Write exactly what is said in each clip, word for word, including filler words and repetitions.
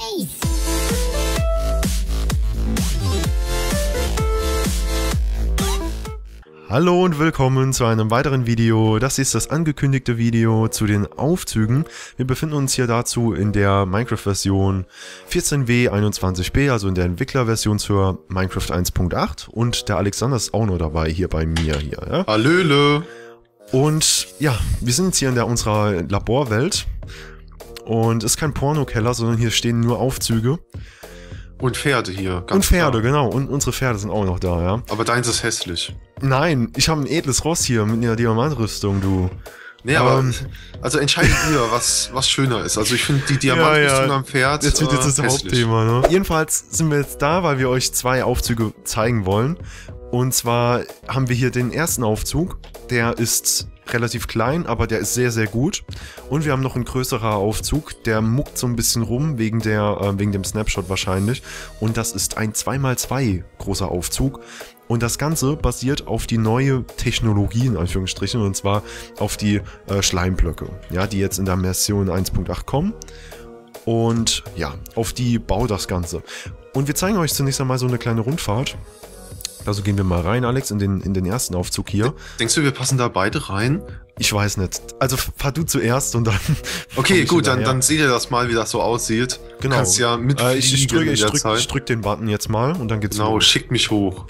Hallo und willkommen zu einem weiteren Video. Das ist das angekündigte Video zu den Aufzügen. Wir befinden uns hier dazu in der Minecraft-Version vierzehn w einundzwanzig b, also in der Entwicklerversion zur Minecraft eins Punkt acht. Und der Alexander ist auch noch dabei, hier bei mir. hier. Ja? Hallöle! Und ja, wir sind jetzt hier in der, unserer Laborwelt. Und es ist kein Pornokeller, sondern hier stehen nur Aufzüge. Und Pferde hier. Ganz und Pferde, klar. Genau. Und unsere Pferde sind auch noch da, ja. Aber deins ist hässlich. Nein, ich habe ein edles Ross hier mit einer Diamantrüstung, du. Nee, aber, ähm, also entscheidet ihr, was, was schöner ist. Also ich finde die Diamantrüstung ja, ja. am Pferd Jetzt wird jetzt das äh, Hauptthema, ne? Jedenfalls sind wir jetzt da, weil wir euch zwei Aufzüge zeigen wollen. Und zwar haben wir hier den ersten Aufzug, der ist relativ klein, aber der ist sehr, sehr gut. Und wir haben noch einen größerer Aufzug, der muckt so ein bisschen rum, wegen, der, äh, wegen dem Snapshot wahrscheinlich. Und das ist ein zwei mal zwei großer Aufzug. Und das Ganze basiert auf die neue Technologie, in Anführungsstrichen, und zwar auf die äh, Schleimblöcke, ja, die jetzt in der Version eins Punkt acht kommen. Und ja, auf die baut das Ganze. Und wir zeigen euch zunächst einmal so eine kleine Rundfahrt. Also gehen wir mal rein, Alex, in den, in den ersten Aufzug hier. Denkst du, wir passen da beide rein? Ich weiß nicht. Also fahr du zuerst und dann... Okay, gut, dann, dann seht ihr das mal, wie das so aussieht. Genau. Du kannst ja mit äh, ich, ich, drücke, ich, drück, ich drück den Button jetzt mal und dann geht's Genau, los. Schickt mich hoch.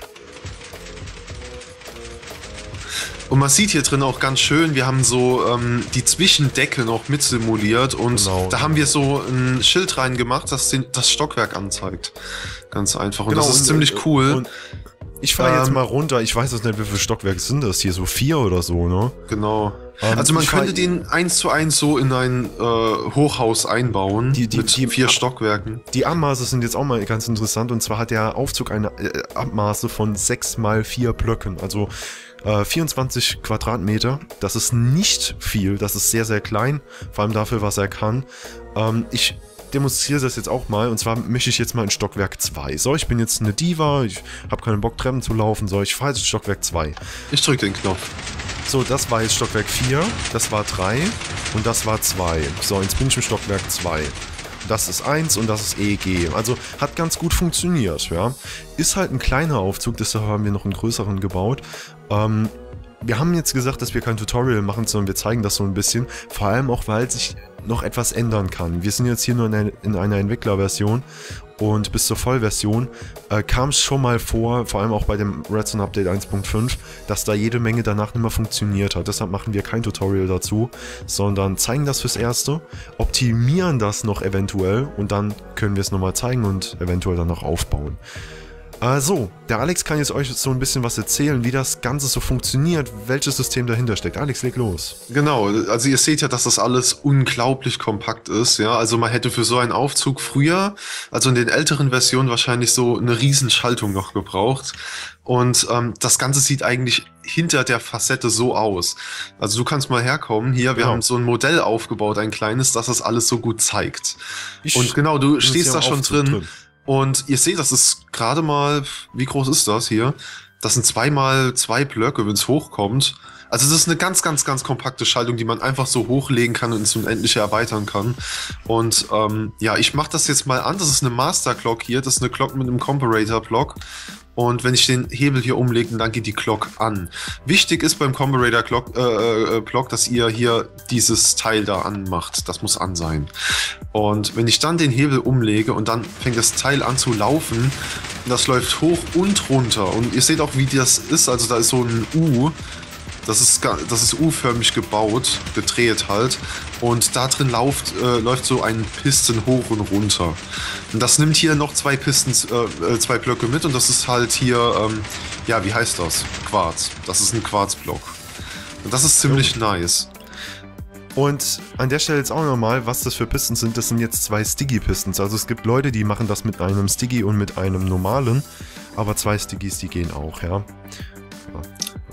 Und man sieht hier drin auch ganz schön, wir haben so ähm, die Zwischendecke noch mit simuliert und genau. Da haben wir so ein Schild reingemacht, das den, das Stockwerk anzeigt. Ganz einfach. Und genau, das ist und, ziemlich cool. Und ich fahre ähm, jetzt mal runter, ich weiß jetzt nicht, wie viele Stockwerke sind das hier, so vier oder so, ne? Genau. Ähm, also man könnte den eins zu eins so in ein äh, Hochhaus einbauen, die, die, mit die, vier Stockwerken. Die Abmaße sind jetzt auch mal ganz interessant, und zwar hat der Aufzug eine äh, Abmaße von sechs mal vier Blöcken, also äh, vierundzwanzig Quadratmeter. Das ist nicht viel, das ist sehr, sehr klein, vor allem dafür, was er kann. Ähm, ich demonstriere das jetzt auch mal, und zwar möchte ich jetzt mal in Stockwerk zwei. So, ich bin jetzt eine Diva, ich habe keinen Bock Treppen zu laufen, so, ich fahre jetzt in Stockwerk zwei. Ich drücke den Knopf. So, das war jetzt Stockwerk vier, das war drei und das war zwei. So, jetzt bin ich im Stockwerk zwei. Das ist eins und das ist E G. Also hat ganz gut funktioniert, ja. Ist halt ein kleiner Aufzug, deshalb haben wir noch einen größeren gebaut. Ähm, wir haben jetzt gesagt, dass wir kein Tutorial machen, sondern wir zeigen das so ein bisschen. Vor allem auch, weil sich noch etwas ändern kann. Wir sind jetzt hier nur in einer, in einer Entwicklerversion und bis zur Vollversion äh, kam es schon mal vor, vor allem auch bei dem Redstone Update eins Punkt fünf, dass da jede Menge danach nicht mehr funktioniert hat. Deshalb machen wir kein Tutorial dazu, sondern zeigen das fürs Erste, optimieren das noch eventuell und dann können wir es nochmal zeigen und eventuell dann noch aufbauen. Also, der Alex kann jetzt euch so ein bisschen was erzählen, wie das Ganze so funktioniert, welches System dahinter steckt. Alex, leg los. Genau, also ihr seht ja, dass das alles unglaublich kompakt ist, ja. Also man hätte für so einen Aufzug früher, also in den älteren Versionen wahrscheinlich so eine Riesenschaltung noch gebraucht. Und ähm, das Ganze sieht eigentlich hinter der Facette so aus. Also du kannst mal herkommen, hier, wir genau. haben so ein Modell aufgebaut, ein kleines, das das alles so gut zeigt. Ich Und genau, du stehst da schon drin. drin. Und ihr seht, das ist gerade mal, wie groß ist das hier? Das sind zwei mal zwei Blöcke, wenn es hochkommt. Also das ist eine ganz, ganz, ganz kompakte Schaltung, die man einfach so hochlegen kann und ins Unendliche erweitern kann. Und ähm, ja, ich mache das jetzt mal an. Das ist eine Master Clock hier. Das ist eine Clock mit einem Comparator Block. Und wenn ich den Hebel hier umlege, dann geht die Clock an. Wichtig ist beim Comparator Clock, äh, äh, Block, dass ihr hier dieses Teil da anmacht. Das muss an sein. Und wenn ich dann den Hebel umlege und dann fängt das Teil an zu laufen, das läuft hoch und runter. Und ihr seht auch, wie das ist. Also da ist so ein U. Das ist, das ist U-förmig gebaut, gedreht halt. Und da drin läuft, äh, läuft so ein Piston hoch und runter. Und das nimmt hier noch zwei Pistons, äh, zwei Blöcke mit. Und das ist halt hier, ähm, ja, wie heißt das? Quarz. Das ist ein Quarzblock. Und das ist ziemlich nice. Und an der Stelle jetzt auch nochmal, was das für Pistons sind. Das sind jetzt zwei Sticky-Pistons. Also es gibt Leute, die machen das mit einem Sticky und mit einem normalen. Aber zwei Stickies, die gehen auch, ja. Ja.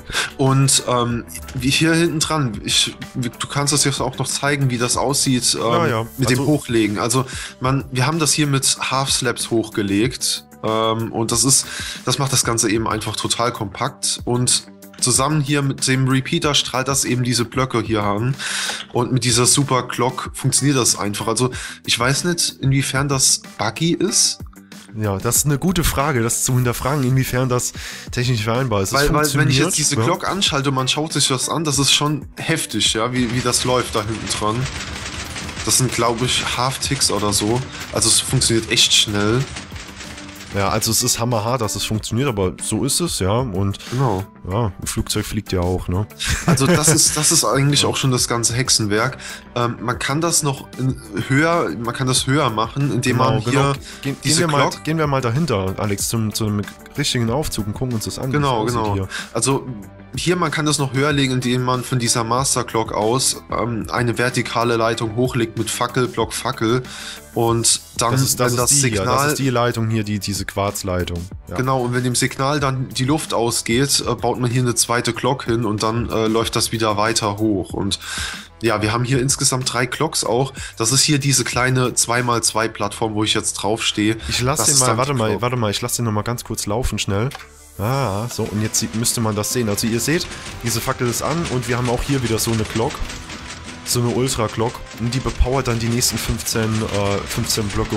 Und ähm, wie hier hinten dran, ich, du kannst das jetzt auch noch zeigen, wie das aussieht ähm, ja, ja. mit also, dem Hochlegen. Also man, wir haben das hier mit Half Slabs hochgelegt ähm, und das ist, das macht das Ganze eben einfach total kompakt und zusammen hier mit dem Repeater strahlt das eben diese Blöcke hier an. Und mit dieser Super Clock funktioniert das einfach. Also ich weiß nicht, inwiefern das buggy ist. Ja, das ist eine gute Frage, das zu hinterfragen, inwiefern das technisch vereinbar ist. Weil, weil wenn ich jetzt diese ja. Clock anschalte und man schaut sich das an, das ist schon heftig, ja, wie, wie das läuft da hinten dran. Das sind, glaube ich, Half-Ticks oder so. Also es funktioniert echt schnell. Ja, also es ist hammerhart, dass es funktioniert, aber so ist es, ja. Und genau. Ja, ein Flugzeug fliegt ja auch, ne? Also das ist, das ist eigentlich auch schon das ganze Hexenwerk. Ähm, man kann das noch in höher, man kann das höher machen, indem genau, man hier genau. Ge diese gehen, wir mal, Clock gehen wir mal dahinter, Alex, zum, zum richtigen Aufzug und gucken uns das an. Genau, genau. Hier. Also hier, man kann das noch höher legen, indem man von dieser Master Clock aus ähm, eine vertikale Leitung hochlegt mit Fackel, Block, Fackel. Und dann, das ist, das wenn das die Signal... Hier. Das ist die Leitung hier, die, diese Quarzleitung. Ja. Genau, und wenn dem Signal dann die Luft ausgeht, äh, baut man hier eine zweite Clock hin und dann äh, läuft das wieder weiter hoch. Und ja, wir haben hier insgesamt drei Clocks auch. Das ist hier diese kleine zwei mal zwei Plattform, wo ich jetzt draufstehe. Ich lasse den mal, warte mal, warte mal, ich lasse den noch mal ganz kurz laufen, schnell. Ah, so, und jetzt müsste man das sehen. Also ihr seht, diese Fackel ist an und wir haben auch hier wieder so eine Clock. So eine Ultra-Clock. Und die bepowert dann die nächsten fünfzehn, äh, fünfzehn Blöcke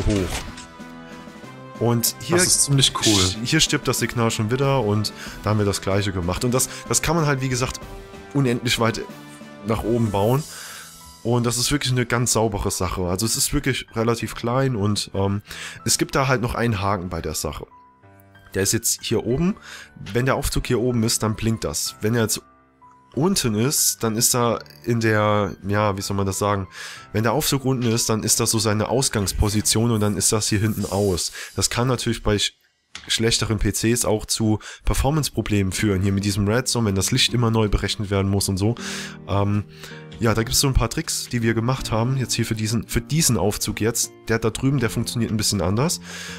hoch. Und hier, das ist ziemlich cool. Hier stirbt das Signal schon wieder und da haben wir das gleiche gemacht. Und das, das kann man halt, wie gesagt, unendlich weit nach oben bauen. Und das ist wirklich eine ganz saubere Sache. Also es ist wirklich relativ klein und ähm, es gibt da halt noch einen Haken bei der Sache. Der ist jetzt hier oben. Wenn der Aufzug hier oben ist, dann blinkt das. Wenn er jetzt unten ist, dann ist er in der, ja, wie soll man das sagen? Wenn der Aufzug unten ist, dann ist das so seine Ausgangsposition und dann ist das hier hinten aus. Das kann natürlich bei sch schlechteren P Cs auch zu Performance-Problemen führen. Hier mit diesem Redstone, wenn das Licht immer neu berechnet werden muss und so. Ähm, ja, da gibt es so ein paar Tricks, die wir gemacht haben. Jetzt hier für diesen, für diesen Aufzug jetzt. Der da drüben, der funktioniert ein bisschen anders.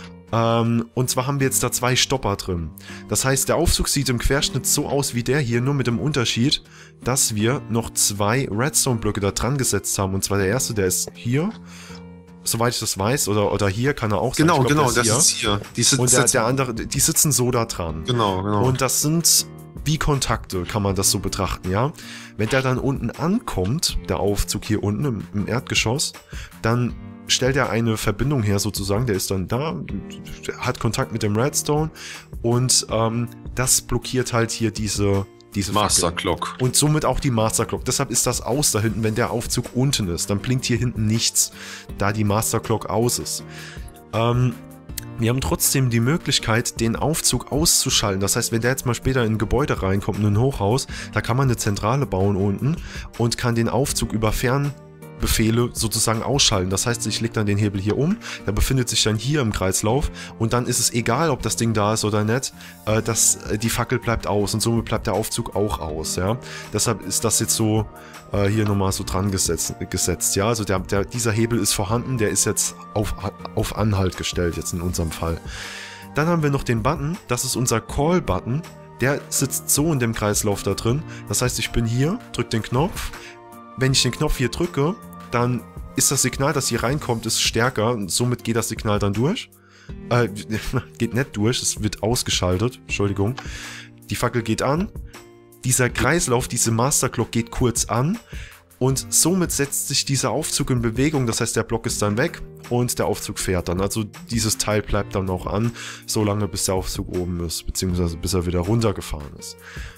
Ähm, und zwar haben wir jetzt da zwei Stopper drin. Das heißt, der Aufzug sieht im Querschnitt so aus wie der hier, nur mit dem Unterschied, dass wir noch zwei Redstone-Blöcke da dran gesetzt haben. Und zwar der erste, der ist hier, soweit ich das weiß, oder, oder hier kann er auch sein. Genau, glaub, genau, das ist ist hier. Die und der, der andere, die sitzen so da dran. Genau, genau. Und das sind wie Kontakte, kann man das so betrachten, ja. Wenn der dann unten ankommt, der Aufzug hier unten im, im Erdgeschoss, dann stellt er eine Verbindung her sozusagen, der ist dann da, hat Kontakt mit dem Redstone und ähm, das blockiert halt hier diese, diese Master Clock. Und somit auch die Master Clock. Deshalb ist das aus da hinten, wenn der Aufzug unten ist. Dann blinkt hier hinten nichts, da die Master Clock aus ist. Ähm, wir haben trotzdem die Möglichkeit, den Aufzug auszuschalten. Das heißt, wenn der jetzt mal später in ein Gebäude reinkommt, in ein Hochhaus, da kann man eine Zentrale bauen unten und kann den Aufzug über Fern Befehle sozusagen ausschalten. Das heißt, ich lege dann den Hebel hier um, der befindet sich dann hier im Kreislauf und dann ist es egal, ob das Ding da ist oder nicht, äh, dass äh, die Fackel bleibt aus und somit bleibt der Aufzug auch aus, ja. Deshalb ist das jetzt so äh, hier nochmal so dran gesetzt, gesetzt, ja. Also der, der, dieser Hebel ist vorhanden, der ist jetzt auf, auf Anhalt gestellt, jetzt in unserem Fall. Dann haben wir noch den Button, das ist unser Call-Button, der sitzt so in dem Kreislauf da drin. Das heißt, ich bin hier, drücke den Knopf, wenn ich den Knopf hier drücke, dann ist das Signal, das hier reinkommt, ist stärker und somit geht das Signal dann durch. Äh, geht nicht durch, es wird ausgeschaltet, Entschuldigung. Die Fackel geht an, dieser Kreislauf, diese Master Clock geht kurz an und somit setzt sich dieser Aufzug in Bewegung, das heißt der Block ist dann weg und der Aufzug fährt dann. Also dieses Teil bleibt dann auch an, solange bis der Aufzug oben ist, beziehungsweise bis er wieder runtergefahren ist.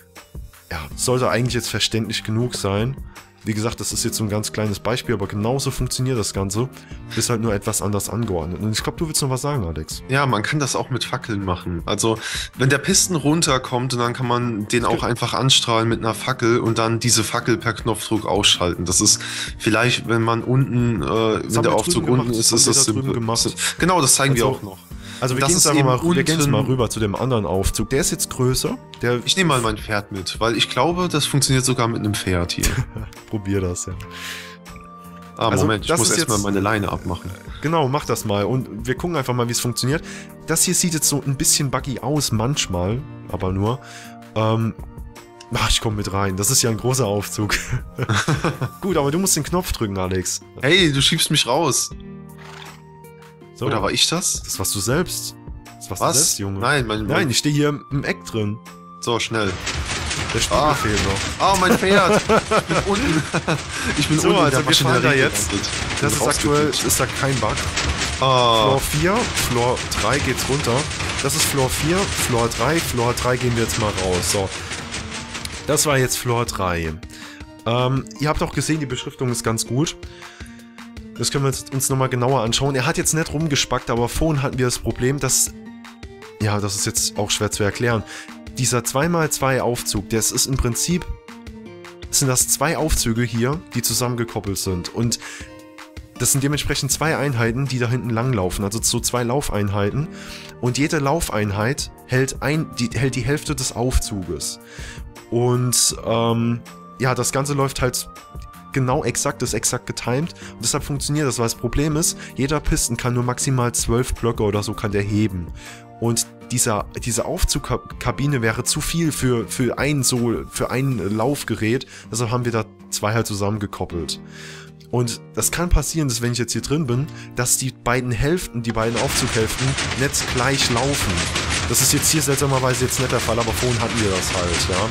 Ja, sollte eigentlich jetzt verständlich genug sein. Wie gesagt, das ist jetzt so ein ganz kleines Beispiel, aber genauso funktioniert das Ganze. Ist halt nur etwas anders angeordnet. Und ich glaube, du willst noch was sagen, Alex. Ja, man kann das auch mit Fackeln machen. Also, wenn der Piston runterkommt, dann kann man den auch einfach anstrahlen mit einer Fackel und dann diese Fackel per Knopfdruck ausschalten. Das ist vielleicht, wenn man unten, äh, wenn der Aufzug unten ist, ist das simpel. Genau, das zeigen wir auch noch. Also wir gehen jetzt einfach mal, wir gehen jetzt mal rüber zu dem anderen Aufzug. Der ist jetzt größer. Der ich nehme mal mein Pferd mit, weil ich glaube, das funktioniert sogar mit einem Pferd hier. Probier das, ja. Ah, also, Moment, ich muss erstmal meine Leine abmachen. Genau, mach das mal und wir gucken einfach mal, wie es funktioniert. Das hier sieht jetzt so ein bisschen buggy aus, manchmal, aber nur. Ähm, ach, ich komme mit rein. Das ist ja ein großer Aufzug. Gut, aber du musst den Knopf drücken, Alex. Hey, du schiebst mich raus. So. Oder war ich das? Das warst du selbst. Das warst Was? du selbst, Junge. Nein, mein, Nein, ich stehe hier im Eck drin. So, schnell. Der Spiegel Ah. fehlt noch. Ah, mein Pferd! Ich bin unten. Ich bin So, unten in also der wir fahren da Maschinerie jetzt. gelandet. Das Bin ist aktuell, rausgeflutscht. ist da kein Bug. Ah, Floor vier, Floor drei geht's runter. Das ist Floor vier, Floor drei, Floor drei gehen wir jetzt mal raus. So. Das war jetzt Floor drei. Ähm, ihr habt auch gesehen, die Beschriftung ist ganz gut. Das können wir uns nochmal genauer anschauen. Er hat jetzt nicht rumgespackt, aber vorhin hatten wir das Problem, dass... Ja, das ist jetzt auch schwer zu erklären. Dieser zwei mal zwei Aufzug, das ist im Prinzip... sind das zwei Aufzüge hier, die zusammengekoppelt sind. Und das sind dementsprechend zwei Einheiten, die da hinten langlaufen. Also so zwei Laufeinheiten. Und jede Laufeinheit hält, ein, die, hält die Hälfte des Aufzuges. Und ähm, ja, das Ganze läuft halt genau exakt, ist exakt getimed. Und deshalb funktioniert das, weil das Problem ist, jeder Piston kann nur maximal zwölf Blöcke oder so kann der heben. Und dieser, diese Aufzugkabine wäre zu viel für, für, ein so, für ein Laufgerät. Deshalb haben wir da zwei halt zusammengekoppelt. Und das kann passieren, dass wenn ich jetzt hier drin bin, dass die beiden Hälften, die beiden Aufzughälften nicht gleich laufen. Das ist jetzt hier seltsamerweise jetzt nicht der Fall, aber vorhin hatten wir das halt, ja.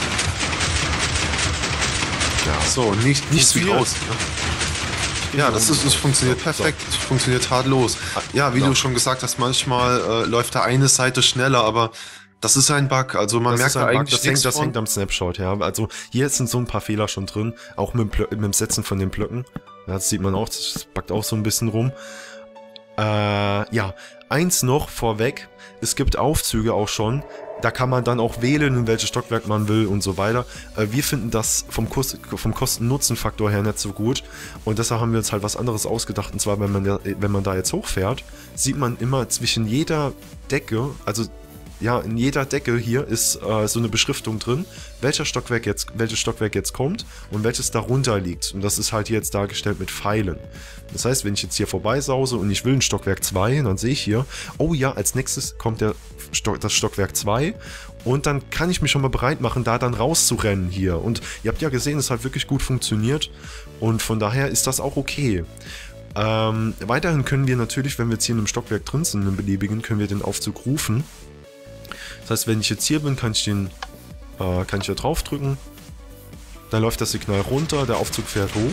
ja, so, nicht, nichts wie Funktioniert. raus. Ne? Ja, das, ist, das funktioniert perfekt. Das funktioniert tadellos. Ja, wie Ja. du schon gesagt hast, manchmal äh, läuft da eine Seite schneller, aber das ist ein Bug. Also man Das merkt ist da ein Bug, eigentlich das hängt, nichts das von. hängt am Snapshot, ja. Also hier sind so ein paar Fehler schon drin, auch mit dem, Plö mit dem Setzen von den Blöcken. Ja, das sieht man auch, das backt auch so ein bisschen rum. Äh, ja, eins noch vorweg, es gibt Aufzüge auch schon, da kann man dann auch wählen, in welches Stockwerk man will und so weiter. Äh, wir finden das vom, Kost vom Kosten-Nutzen-Faktor her nicht so gut und deshalb haben wir uns halt was anderes ausgedacht, und zwar, wenn man, da, wenn man da jetzt hochfährt, sieht man immer zwischen jeder Decke, also ja, in jeder Decke hier ist äh, so eine Beschriftung drin, welcher Stockwerk jetzt, welches Stockwerk jetzt kommt und welches darunter liegt. Und das ist halt jetzt dargestellt mit Pfeilen. Das heißt, wenn ich jetzt hier vorbeisause und ich will ein Stockwerk zwei, dann sehe ich hier, oh ja, als nächstes kommt der Stock, das Stockwerk zwei und dann kann ich mich schon mal bereit machen, da dann rauszurennen hier. Und ihr habt ja gesehen, es hat wirklich gut funktioniert und von daher ist das auch okay. Ähm, weiterhin können wir natürlich, wenn wir jetzt hier in einem Stockwerk drin sind, in einem beliebigen, können wir den Aufzug rufen. Das heißt, wenn ich jetzt hier bin, kann ich den, äh, kann ich hier drauf drücken. Dann läuft das Signal runter, der Aufzug fährt hoch.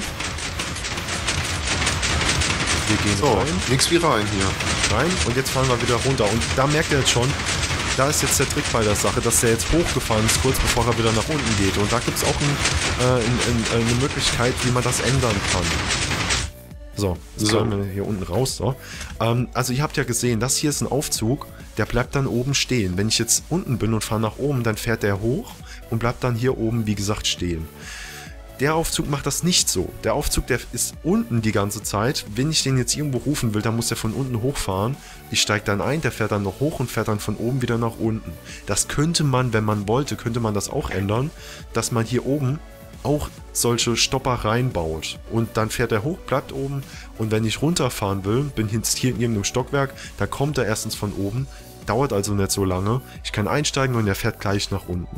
Wir gehen So, rein, nix wie rein hier. rein und jetzt fahren wir wieder runter. Und da merkt ihr jetzt schon, da ist jetzt der Trick bei der Sache, dass der jetzt hochgefahren ist, kurz bevor er wieder nach unten geht. Und da gibt es auch ein, äh, ein, ein, eine Möglichkeit, wie man das ändern kann. So, jetzt So. können wir hier unten raus. So. Ähm, also ihr habt ja gesehen, das hier ist ein Aufzug, der bleibt dann oben stehen. Wenn ich jetzt unten bin und fahre nach oben, dann fährt der hoch und bleibt dann hier oben, wie gesagt, stehen. Der Aufzug macht das nicht so. Der Aufzug, der ist unten die ganze Zeit. Wenn ich den jetzt irgendwo rufen will, dann muss der von unten hochfahren. Ich steige dann ein, der fährt dann noch hoch und fährt dann von oben wieder nach unten. Das könnte man, wenn man wollte, könnte man das auch ändern, dass man hier oben auch solche Stopper reinbaut. Und dann fährt er hoch, bleibt oben. Und wenn ich runterfahren will, bin jetzt hier in irgendeinem Stockwerk, dann kommt er erstens von oben. Dauert also nicht so lange. Ich kann einsteigen und er fährt gleich nach unten.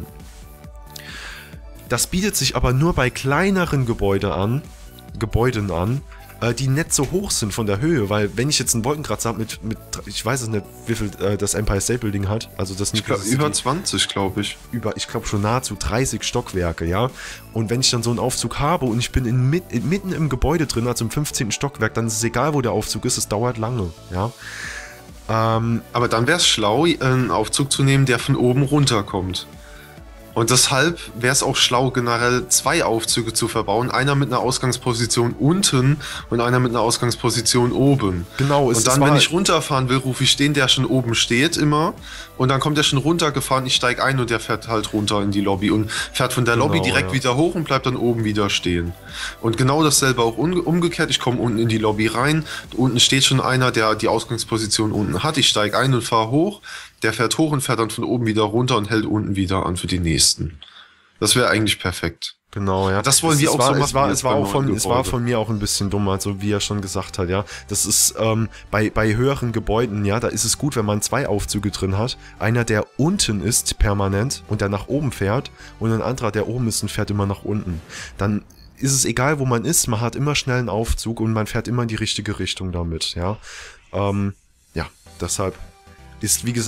Das bietet sich aber nur bei kleineren Gebäude an, Gebäuden an, äh, die nicht so hoch sind von der Höhe, weil wenn ich jetzt einen Wolkenkratzer habe mit, mit, ich weiß es nicht, wie viel äh, das Empire State Building hat, also das Ich glaub, über zwanzig, glaube ich. über, ich glaube schon nahezu dreißig Stockwerke, ja. Und wenn ich dann so einen Aufzug habe und ich bin in, mit, in, mitten im Gebäude drin, also im fünfzehnten Stockwerk, dann ist es egal, wo der Aufzug ist, es dauert lange, ja. Ähm, Aber dann wäre es schlau, einen Aufzug zu nehmen, der von oben runterkommt. Und deshalb wäre es auch schlau, generell zwei Aufzüge zu verbauen. Einer mit einer Ausgangsposition unten und einer mit einer Ausgangsposition oben. genau, es Und dann, war, wenn ich runterfahren will, rufe ich den, der schon oben steht, immer. Und dann kommt der schon runtergefahren, ich steige ein und der fährt halt runter in die Lobby und fährt von der Genau, Lobby direkt ja. wieder hoch und bleibt dann oben wieder stehen. Und genau dasselbe auch umgekehrt. Ich komme unten in die Lobby rein. Unten steht schon einer, der die Ausgangsposition unten hat. Ich steige ein und fahre hoch. Der fährt hoch und fährt dann von oben wieder runter und hält unten wieder an für die nächsten. Das wäre eigentlich perfekt. Genau, ja. Das wollen es, wir es auch war, so es war, machen es jetzt war beim auch von, neuen es war Gebäude. von mir auch ein bisschen dumm, also wie er schon gesagt hat, ja. Das ist ähm, bei, bei höheren Gebäuden, ja, da ist es gut, wenn man zwei Aufzüge drin hat. Einer, der unten ist, permanent, und der nach oben fährt, und ein anderer, der oben ist und fährt immer nach unten. Dann ist es egal, wo man ist, man hat immer schnell einen Aufzug und man fährt immer in die richtige Richtung damit, ja. Ähm, ja, deshalb ist, wie gesagt,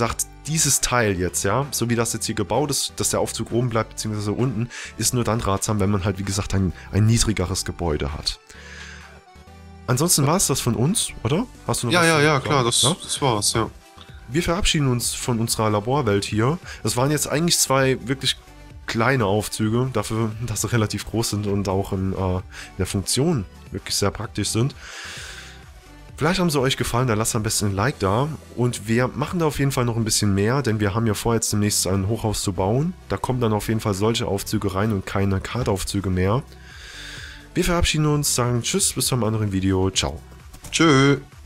dieses Teil jetzt, ja, so wie das jetzt hier gebaut ist, dass der Aufzug oben bleibt, beziehungsweise unten, ist nur dann ratsam, wenn man halt, wie gesagt, ein, ein niedrigeres Gebäude hat. Ansonsten war es das von uns, oder? Hast du noch Ja, was ja, zu ja, sagen? klar, das, Ja? das war's, ja. Wir verabschieden uns von unserer Laborwelt hier. Das waren jetzt eigentlich zwei wirklich kleine Aufzüge, dafür, dass sie relativ groß sind und auch in, äh, in der Funktion wirklich sehr praktisch sind. Vielleicht haben sie euch gefallen, dann lasst am besten ein Like da. Und wir machen da auf jeden Fall noch ein bisschen mehr, denn wir haben ja vor, jetzt demnächst ein Hochhaus zu bauen. Da kommen dann auf jeden Fall solche Aufzüge rein und keine Kartaufzüge mehr. Wir verabschieden uns, sagen Tschüss, bis zum anderen Video. Ciao. Tschö.